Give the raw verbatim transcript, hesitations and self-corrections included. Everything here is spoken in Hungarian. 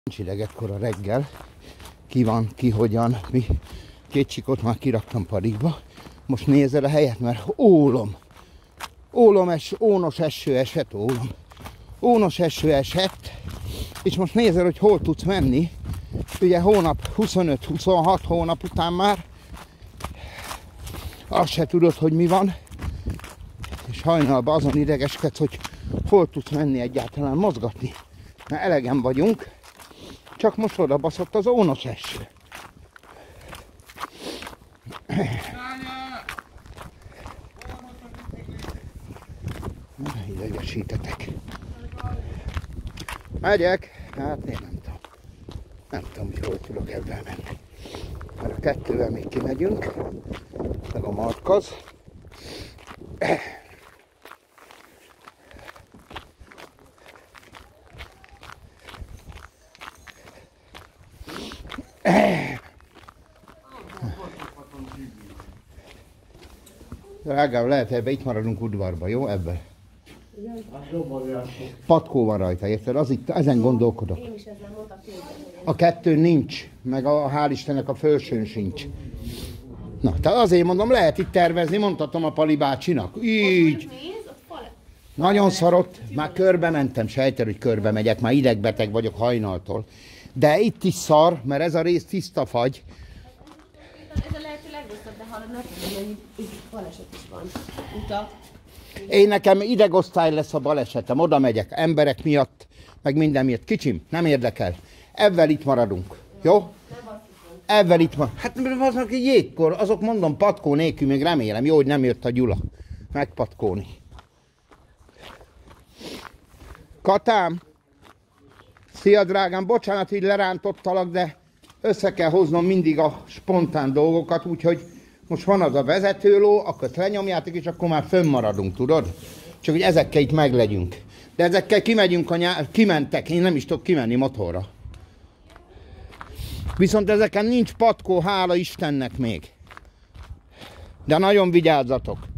Nincs idegetkor a reggel, ki van, ki hogyan, mi. Két csikot már kiraktam padikba. Most nézel a helyet, mert ólom. Ólom, es, ónos eső esett, ólom. Ónos eső esett, és most nézel, hogy hol tudsz menni. Ugye hónap huszonöt-huszonhat hónap után már azt se tudod, hogy mi van. És hajnalban azon idegeskedsz, hogy hol tudsz menni egyáltalán mozgatni. Mert elegen vagyunk, csak most oda baszott az ónos eső. Idegesítetek. Megyek, hát én nem tudom. Nem tudom, hogy hol tudok ebben menni. Mert a kettővel még kimegyünk, meg a markaz. Drágám, lehet ebbe itt maradunk udvarba, jó? Ebben. Patkó van rajta, érted? Az itt, ezen gondolkodok. Én is ezen mondtam, a kettő nincs, meg a hál' Istennek a felsőn sincs. Na, tehát azért mondom, lehet itt tervezni, mondhatom a Pali bácsinak. Így. Nagyon szarott, már körbe mentem, sejted, hogy körbe megyek, már idegbeteg vagyok hajnaltól. De itt is szar, mert ez a rész tiszta fagy. Ez a lehető legrosszabb, de hallod, nem tudom, hogy itt baleset is van. Utak. Én nekem idegosztály lesz a balesetem, oda megyek, emberek miatt, meg minden miatt. Kicsim, nem érdekel. Ebben itt maradunk, jó? Ebben itt maradunk. Hát azok egy jégkor, azok mondom patkó nélkül, még remélem, jó, hogy nem jött a Gyula megpatkóni. Katám! Szia drágám, bocsánat, hogy lerántottalak, de össze kell hoznom mindig a spontán dolgokat, úgyhogy most van az a vezetőló, akkor lenyomjátok, és akkor már fönnmaradunk, tudod? Csak hogy ezekkel itt meglegyünk. De ezekkel kimegyünk a nyár... kimentek, én nem is tudok kimenni motorra. Viszont ezeken nincs patkó, hála Istennek még. De nagyon vigyázzatok.